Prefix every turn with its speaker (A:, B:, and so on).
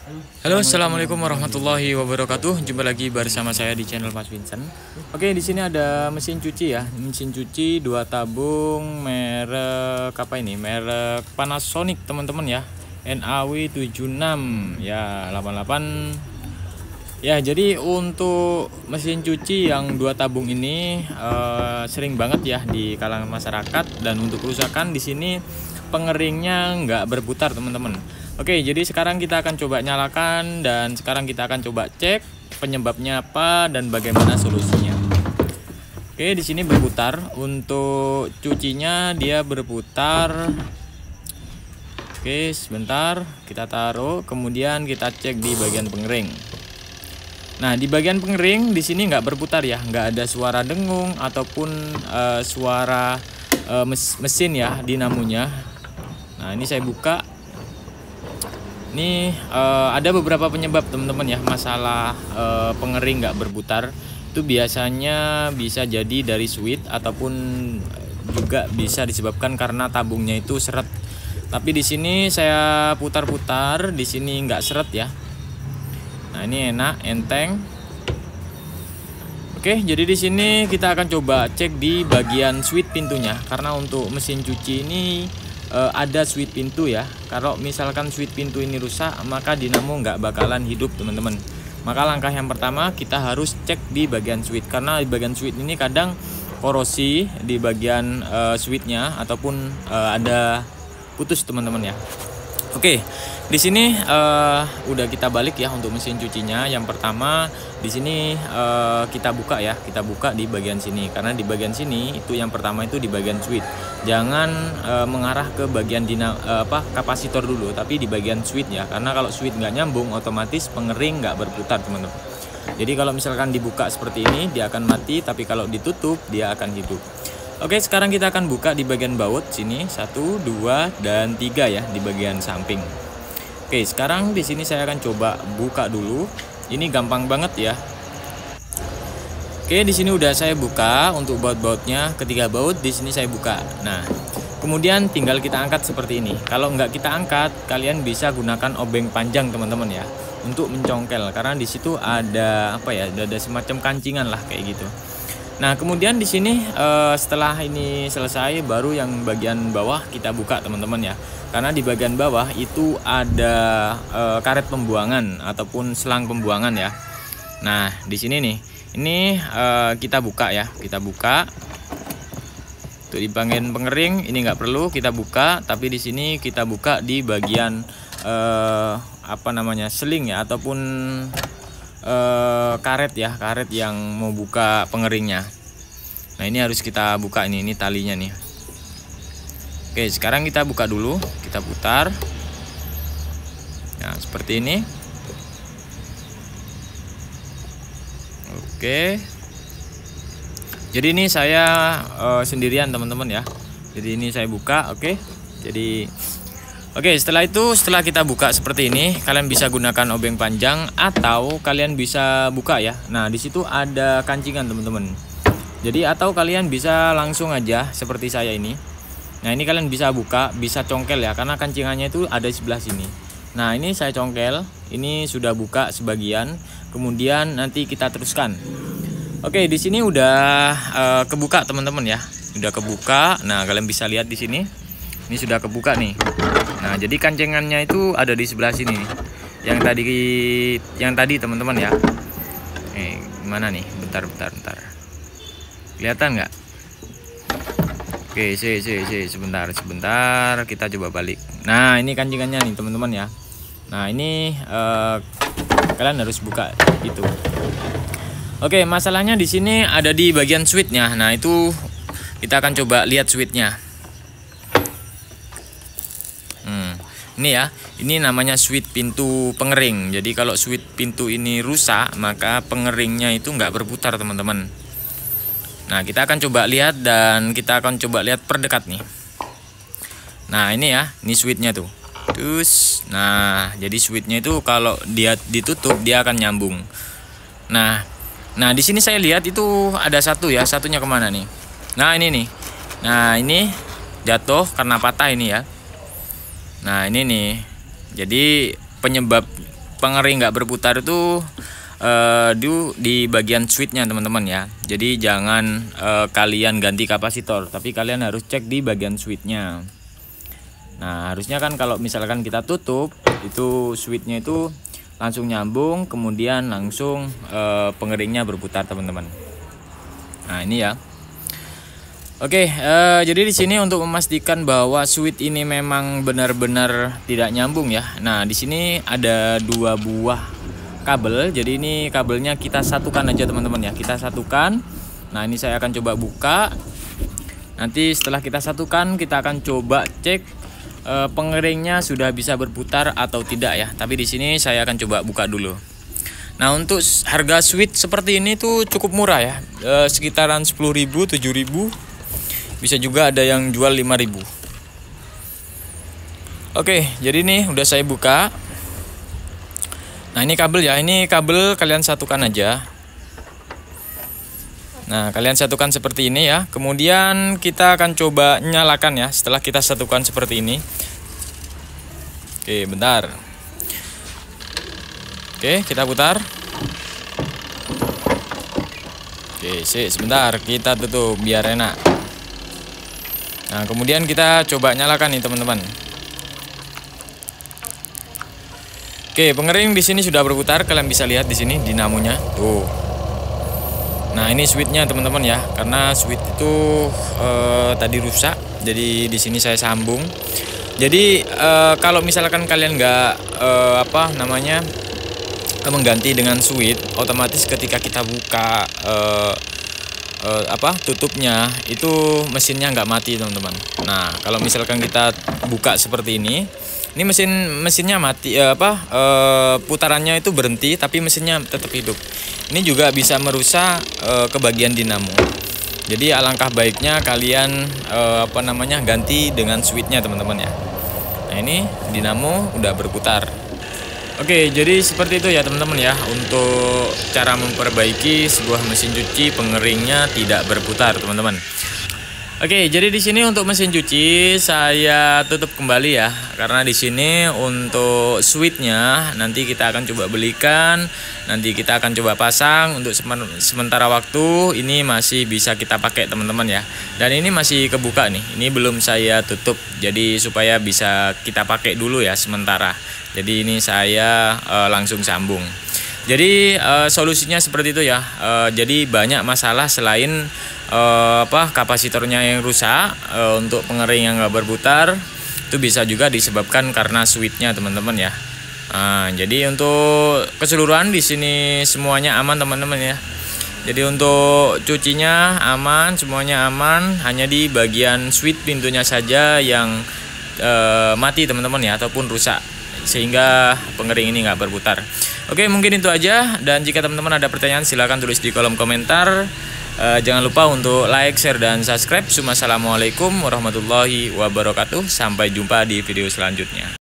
A: Halo, assalamualaikum warahmatullahi wabarakatuh. Jumpa lagi bersama saya di channel Mas Vincent. Oke, di sini ada mesin cuci ya. Mesin cuci 2 tabung merek apa ini? Merek Panasonic teman-teman ya. NAW76 ya 88. Ya, jadi untuk mesin cuci yang 2 tabung ini sering banget ya di kalangan masyarakat, dan untuk kerusakan di sini pengeringnya nggak berputar teman-teman. Oke, jadi sekarang kita akan coba nyalakan, dan sekarang kita akan coba cek penyebabnya apa dan bagaimana solusinya. Oke, di sini berputar. Untuk cucinya dia berputar. Oke, sebentar kita taruh, kemudian kita cek di bagian pengering. Nah, di bagian pengering di sini nggak berputar ya, nggak ada suara dengung ataupun suara mesin ya, dinamonya. Nah, ini saya buka. Ini ada beberapa penyebab teman-teman ya, masalah pengering nggak berputar. Itu biasanya bisa jadi dari switch ataupun juga bisa disebabkan karena tabungnya itu seret. Tapi di sini saya putar-putar, di sini nggak seret ya. Nah, ini enak, enteng. Oke, jadi di sini kita akan coba cek di bagian switch pintunya, karena untuk mesin cuci ini ada switch pintu ya. Kalau misalkan switch pintu ini rusak, maka dinamo nggak bakalan hidup teman-teman. Maka langkah yang pertama kita harus cek di bagian switch, karena di bagian switch ini kadang korosi di bagian switchnya ataupun ada putus teman-teman ya. Oke, di sini udah kita balik ya untuk mesin cucinya. Yang pertama di sini kita buka ya, kita buka di bagian sini, karena di bagian sini itu yang pertama itu di bagian switch. Jangan mengarah ke bagian kapasitor dulu, tapi di bagian switch ya, karena kalau switch nggak nyambung otomatis pengering nggak berputar teman-teman. Jadi kalau misalkan dibuka seperti ini dia akan mati, tapi kalau ditutup dia akan hidup. Oke, sekarang kita akan buka di bagian baut sini 1, 2, dan 3 ya, di bagian samping. Oke, sekarang di sini saya akan coba buka dulu. Ini gampang banget ya. Oke, di sini udah saya buka untuk baut-bautnya, ketiga baut di sini saya buka. Nah, kemudian tinggal kita angkat seperti ini. Kalau nggak kita angkat, kalian bisa gunakan obeng panjang teman-teman ya, untuk mencongkel, karena di situ ada apa ya, ada semacam kancingan lah kayak gitu. Nah, kemudian di sini setelah ini selesai, baru yang bagian bawah kita buka teman-teman ya. Karena di bagian bawah itu ada karet pembuangan ataupun selang pembuangan ya. Nah, di sini nih, ini kita buka ya, kita buka. Untuk di bagian pengering ini nggak perlu kita buka, tapi di sini kita buka di bagian seling ya, ataupun karet ya, karet yang mau buka pengeringnya. Nah, ini harus kita buka, ini talinya nih. Oke, sekarang kita buka dulu, kita putar. Nah, seperti ini. Oke, jadi ini saya sendirian teman-teman ya, jadi ini saya buka. Oke, jadi setelah itu, setelah kita buka seperti ini, kalian bisa gunakan obeng panjang atau kalian bisa buka ya. Nah, di situ ada kancingan teman-teman. Jadi atau kalian bisa langsung aja seperti saya ini. Nah, ini kalian bisa buka, bisa congkel ya, karena kancingannya itu ada di sebelah sini. Nah, ini saya congkel, ini sudah buka sebagian. Kemudian nanti kita teruskan. Oke, di sini udah kebuka teman-teman ya, sudah kebuka. Nah, kalian bisa lihat di sini. Ini sudah kebuka nih. Nah, jadi kancengannya itu ada di sebelah sini nih. Yang tadi teman-teman ya. Gimana nih? Bentar. Kelihatan nggak? Oke, sebentar. Kita coba balik. Nah, ini kancengannya nih teman-teman ya. Nah, ini kalian harus buka itu. Oke, masalahnya di sini ada di bagian switchnya. Nah, itu kita akan coba lihat switchnya. Ini ya, ini namanya switch pintu pengering. Jadi kalau switch pintu ini rusak, maka pengeringnya itu nggak berputar teman-teman. Nah, kita akan coba lihat, dan kita akan coba lihat perdekat nih. Nah, ini ya, ini switchnya tuh. Terus, nah, jadi switchnya itu kalau dia ditutup dia akan nyambung. Nah, di sini saya lihat itu ada satu ya, satunya kemana nih? Nah, ini nih. Nah, ini jatuh karena patah ini ya. Nah, ini nih. Jadi penyebab pengering nggak berputar itu di bagian switchnya teman-teman ya. Jadi jangan kalian ganti kapasitor, tapi kalian harus cek di bagian switchnya. Nah harusnya kan kalau misalkan kita tutup itu switchnya itu langsung nyambung, kemudian langsung pengeringnya berputar teman-teman. Nah ini ya. Oke, jadi di sini untuk memastikan bahwa switch ini memang benar-benar tidak nyambung ya. Nah di sini ada 2 buah kabel, jadi ini kabelnya kita satukan aja teman-teman ya, kita satukan. Nah ini saya akan coba buka. Nanti setelah kita satukan kita akan coba cek pengeringnya sudah bisa berputar atau tidak ya. Tapi di sini saya akan coba buka dulu. Nah untuk harga switch seperti ini tuh cukup murah ya, sekitaran 10.000, 7.000, bisa juga ada yang jual 5.000. Oke, jadi ini udah saya buka. Nah ini kabel ya, ini kabel kalian satukan aja. Nah kalian satukan seperti ini ya. Kemudian kita akan coba nyalakan ya, setelah kita satukan seperti ini. Oke bentar. Oke kita putar. Oke sebentar, kita tutup biar enak. Nah kemudian kita coba nyalakan nih teman-teman. Oke, pengering di sini sudah berputar, kalian bisa lihat di sini dinamonya. Tuh. Nah, ini switchnya teman-teman ya, karena switch itu tadi rusak, jadi di sini saya sambung. Jadi kalau misalkan kalian nggak mengganti dengan switch, otomatis ketika kita buka tutupnya itu mesinnya nggak mati teman-teman. Nah, kalau misalkan kita buka seperti ini mesinnya mati, putarannya itu berhenti tapi mesinnya tetap hidup. Ini juga bisa merusak ke bagian dinamo. Jadi alangkah baiknya kalian ganti dengan switchnya teman-teman ya. Nah ini dinamo udah berputar. Oke, jadi seperti itu ya teman-teman ya, untuk cara memperbaiki sebuah mesin cuci pengeringnya tidak berputar teman-teman. Oke, jadi di sini untuk mesin cuci saya tutup kembali ya, karena di sini untuk switchnya nanti kita akan coba belikan, nanti kita akan coba pasang. Untuk sementara waktu ini masih bisa kita pakai teman-teman ya, dan ini masih kebuka nih, ini belum saya tutup, jadi supaya bisa kita pakai dulu ya sementara. Jadi ini saya langsung sambung. Jadi solusinya seperti itu ya. Jadi banyak masalah selain kapasitornya yang rusak, untuk pengering yang nggak berputar itu bisa juga disebabkan karena switchnya teman-teman ya. Jadi untuk keseluruhan di sini semuanya aman teman-teman ya. Jadi untuk cucinya aman, semuanya aman, hanya di bagian switch pintunya saja yang mati teman-teman ya, ataupun rusak sehingga pengering ini nggak berputar. Oke, mungkin itu aja, dan jika teman-teman ada pertanyaan silahkan tulis di kolom komentar. Jangan lupa untuk like, share, dan subscribe. Wassalamualaikum warahmatullahi wabarakatuh. Sampai jumpa di video selanjutnya.